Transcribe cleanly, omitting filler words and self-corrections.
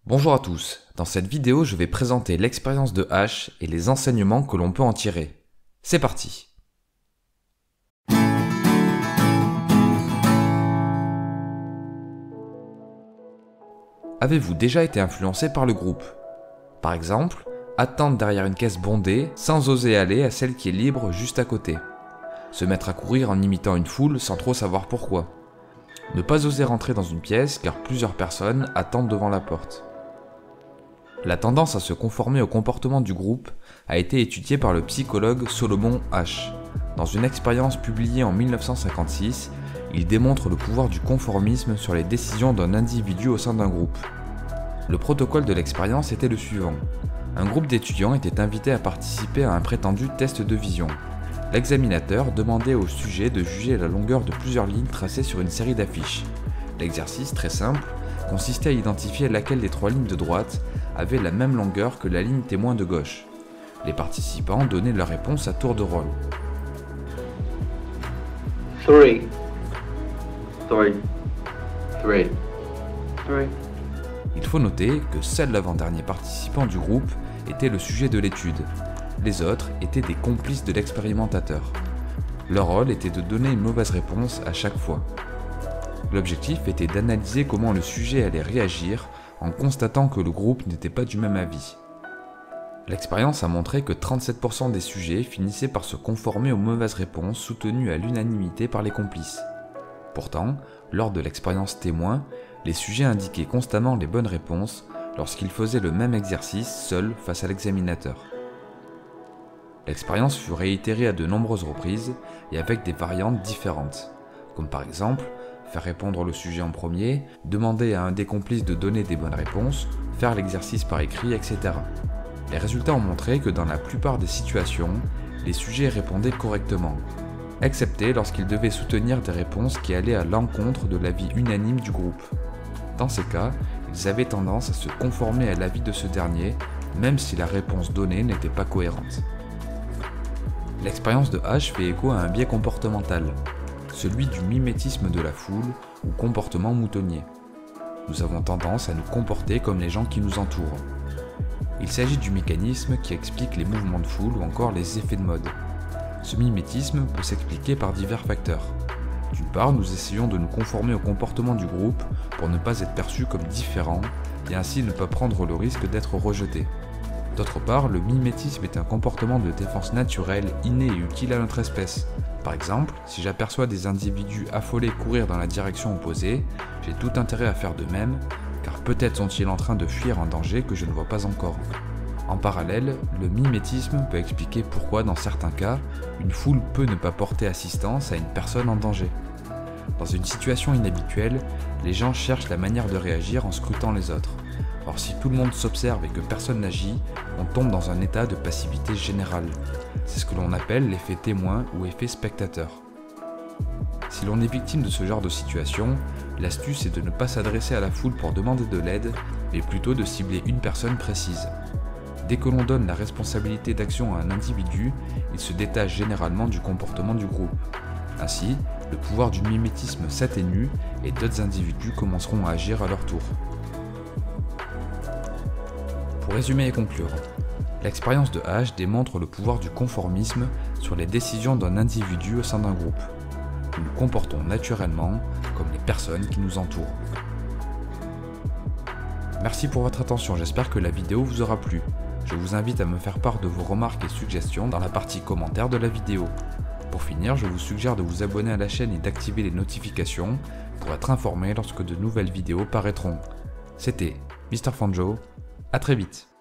Bonjour à tous, dans cette vidéo je vais présenter l'expérience de H et les enseignements que l'on peut en tirer. C'est parti! Avez-vous déjà été influencé par le groupe? Par exemple, attendre derrière une caisse bondée sans oser aller à celle qui est libre juste à côté. Se mettre à courir en imitant une foule sans trop savoir pourquoi. Ne pas oser rentrer dans une pièce car plusieurs personnes attendent devant la porte. La tendance à se conformer au comportement du groupe a été étudiée par le psychologue Solomon Asch. Dans une expérience publiée en 1956, il démontre le pouvoir du conformisme sur les décisions d'un individu au sein d'un groupe. Le protocole de l'expérience était le suivant. Un groupe d'étudiants était invité à participer à un prétendu test de vision. L'examinateur demandait au sujet de juger la longueur de plusieurs lignes tracées sur une série d'affiches. L'exercice, très simple, consistait à identifier laquelle des trois lignes de droite avait la même longueur que la ligne témoin de gauche. Les participants donnaient leur réponse à tour de rôle. 3 Il faut noter que seul l'avant-dernier participant du groupe était le sujet de l'étude. Les autres étaient des complices de l'expérimentateur. Leur rôle était de donner une mauvaise réponse à chaque fois. L'objectif était d'analyser comment le sujet allait réagir en constatant que le groupe n'était pas du même avis. L'expérience a montré que 37% des sujets finissaient par se conformer aux mauvaises réponses soutenues à l'unanimité par les complices. Pourtant, lors de l'expérience témoin, les sujets indiquaient constamment les bonnes réponses lorsqu'ils faisaient le même exercice seuls face à l'examinateur. L'expérience fut réitérée à de nombreuses reprises et avec des variantes différentes, comme par exemple faire répondre le sujet en premier, demander à un des complices de donner des bonnes réponses, faire l'exercice par écrit, etc. Les résultats ont montré que dans la plupart des situations, les sujets répondaient correctement, excepté lorsqu'ils devaient soutenir des réponses qui allaient à l'encontre de l'avis unanime du groupe. Dans ces cas, ils avaient tendance à se conformer à l'avis de ce dernier, même si la réponse donnée n'était pas cohérente. L'expérience de H fait écho à un biais comportemental, celui du mimétisme de la foule ou comportement moutonnier. Nous avons tendance à nous comporter comme les gens qui nous entourent. Il s'agit du mécanisme qui explique les mouvements de foule ou encore les effets de mode. Ce mimétisme peut s'expliquer par divers facteurs. D'une part, nous essayons de nous conformer au comportement du groupe pour ne pas être perçus comme différents et ainsi ne pas prendre le risque d'être rejetés. D'autre part, le mimétisme est un comportement de défense naturel, inné et utile à notre espèce. Par exemple, si j'aperçois des individus affolés courir dans la direction opposée, j'ai tout intérêt à faire de même, car peut-être sont-ils en train de fuir un danger que je ne vois pas encore. En parallèle, le mimétisme peut expliquer pourquoi, dans certains cas, une foule peut ne pas porter assistance à une personne en danger. Dans une situation inhabituelle, les gens cherchent la manière de réagir en scrutant les autres. Or, si tout le monde s'observe et que personne n'agit, on tombe dans un état de passivité générale. C'est ce que l'on appelle l'effet témoin ou effet spectateur. Si l'on est victime de ce genre de situation, l'astuce est de ne pas s'adresser à la foule pour demander de l'aide, mais plutôt de cibler une personne précise. Dès que l'on donne la responsabilité d'action à un individu, il se détache généralement du comportement du groupe. Ainsi, le pouvoir du mimétisme s'atténue et d'autres individus commenceront à agir à leur tour. Pour résumer et conclure, l'expérience de H démontre le pouvoir du conformisme sur les décisions d'un individu au sein d'un groupe. Nous nous comportons naturellement comme les personnes qui nous entourent. Merci pour votre attention, j'espère que la vidéo vous aura plu. Je vous invite à me faire part de vos remarques et suggestions dans la partie commentaires de la vidéo. Pour finir, je vous suggère de vous abonner à la chaîne et d'activer les notifications pour être informé lorsque de nouvelles vidéos paraîtront. C'était Mr. Fanjo. À très vite.